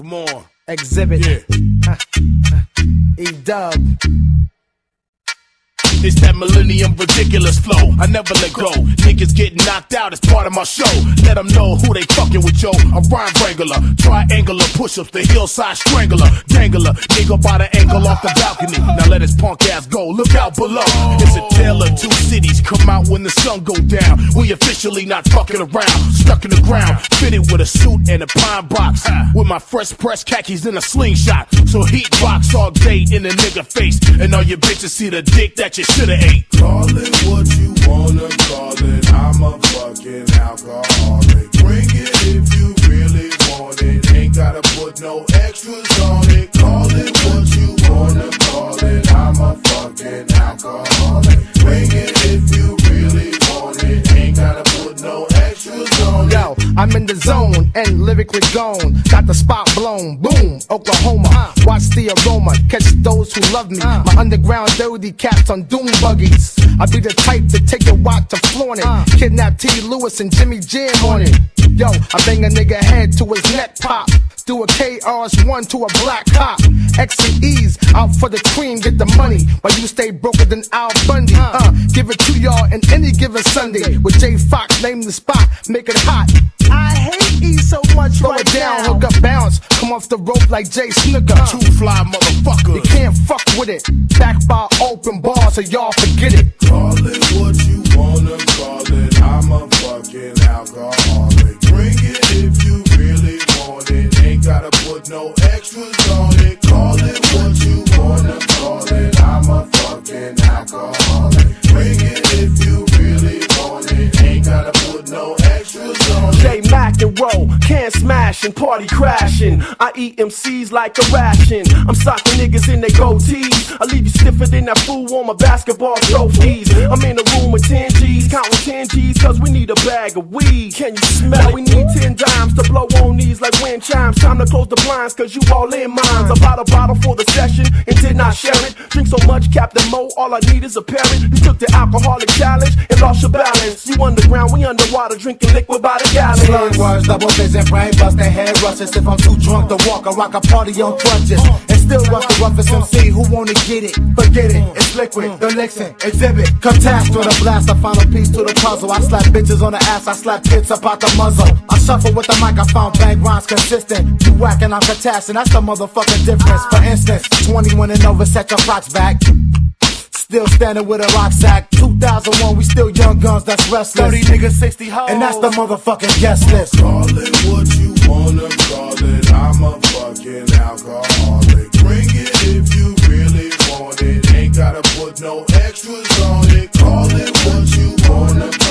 Come on. Xzibit. E-dub. It's that millennium ridiculous flow. I never let go. Niggas getting knocked out as part of my show. Let them know who they fucking with, yo. A rhyme wrangler, triangular push-ups, the hillside strangler, dangler, nigga by the angle off the balcony. Now let his punk ass go. Look out below. It's a tale of two cities. Come out when the sun go down. We officially not fucking around. Stuck in the ground, fitted with a suit and a pine box. With my fresh pressed khakis and a slingshot. So heat box all day in a nigga face. And all your bitches see the dick that you shoulda ate. Call it what you wanna call it. I'm a fucking alcoholic. Bring it if you really want it. Ain't gotta put no extras on it. Call it what you wanna call it. I'm a fucking alcoholic. Bring it if you really want it. Ain't gotta put no extras on it. Yo, I'm in the zone and lyrically gone. Got the spot blown. Boom, Oklahoma. Watch the aroma. Catch those who love me. My underground dirty cats on doom buggies. I be the type to take your watch to flaunt it. Kidnap T. Lewis and Jimmy Jam on it. Yo, I bang a nigga head to his neck pop. Do a KRS-1 to a black cop. X and E's out for the cream, get the money. While you stay broker than Al Bundy. Give it to y'all in any given Sunday. With J Fox, name the spot, make it hot. I hate E so much. Throw it down, hook up, bounce. Come off the rope like Jay Snooker. Two fly motherfuckers. You can't fuck with it. Back by open bars, so y'all forget it. Call it what you wanna call it. I'm a fucking alcoholic. Bring it if you really want it. Ain't gotta put no extras on it. Call it what you wanna call it. I'm a fucking alcoholic. Bring it if you really want it. Ain't gotta put no extras on it. J Mac and roll, can smash and party crashing. I eat MCs like a ration. I'm socking niggas in their goatees. I leave you stiffer than that fool on my basketball trophies. I'm in a room with 10 G's, counting 10 G's, cause we need a bag of weed. Can you smell it? We need 10 dimes to blow on these like wind chimes. Time to close the blinds, cause you all in mines. I bought a bottle for the session and did not share it. Drink so much, Captain Mo, all I need is a parrot. You took the alcoholic challenge and lost your balance. You underground, we underwater, drinking liquid by the gallon. Slurred words, double vision, brain bust, their head rushes. If I'm too drunk to walk, I rock a party on crutches. And still rush the roughest MC who wanna get it. Forget it, it's liquid, the Lixin, Xzibit. Catastrophe with a blast, I find a piece to the puzzle. I slap bitches on the ass, I slap kids up out the muzzle. I shuffle with the mic, I found bang rhymes consistent. You whack and I'm catassin', that's the motherfucking difference. For instance, 21 and over, set your clocks back. Still standing with a rock sack. 2001, we still young guns, that's restless. 30 niggas, 60 hoes, and that's the motherfucking guest list. Call it what you wanna call it. I'm a fucking alcoholic. Bring it if you really want it. Ain't gotta put no extras on it. Call it what you wanna